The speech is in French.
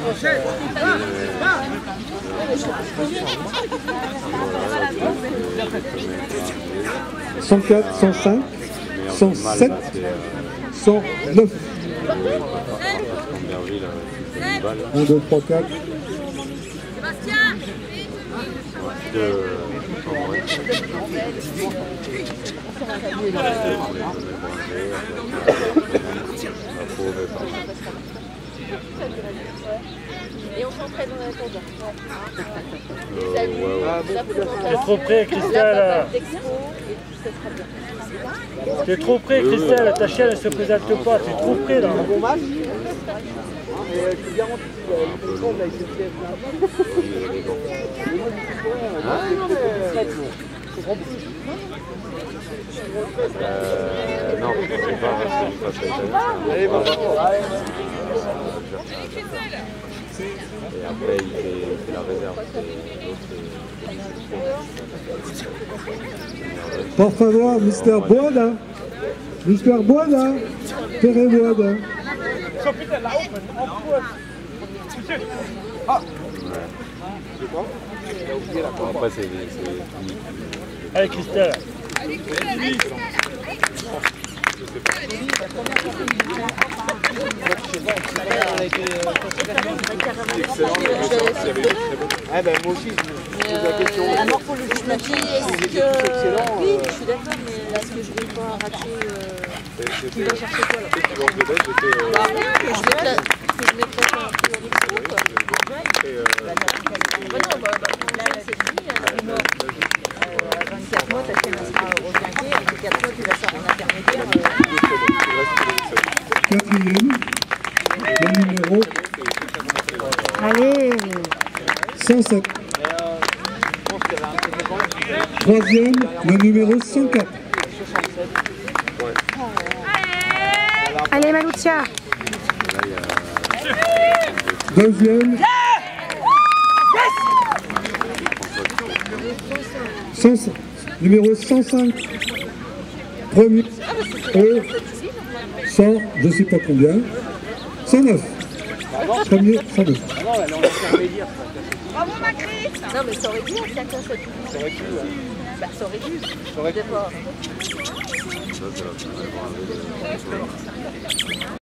104, 105, 107, 109. 1, 2, 3, 4. Et on s'entraîne dans la cour. T'es trop près, Christelle. T'es trop près, Christelle. Ta chienne ne se présente pas. T'es trop près là. Un bon match. Et je te garantis que le monde a essayé de faire. Non, je ne sais pas rester face à Allez, bon. Et après, il fait la réserve. Por favor, Mr. Boada. Mr. Boada. Tere Boada. Après, c'est... Allez, Christelle. Ah ben moi aussi, je pose la question. La morphologie de ma fille, est-ce que... Oui, je suis d'accord, mais est-ce que je vais pas rater... Tu vas chercher quoi là? Que je mettrais pas un peu avec ça, quoi. Là, c'est fini, elle est morte. À 24 mois, ta chienne sera requinquée, à 24 mois, tu la sors en intermédiaire. Quatrième, le numéro Allez. 107. Troisième, le numéro 104. Allez, Maloutia. Deuxième, 105, numéro 105. Premier, 100, je ne sais pas combien. 109. Premier, 109. Ah non, elle est en intermédiaire. Bravo, Macri! Non, mais ça aurait dû, chacun sa petite. Ça aurait pu, ouais. Bah, ça aurait dû. Ça aurait pu. Départ.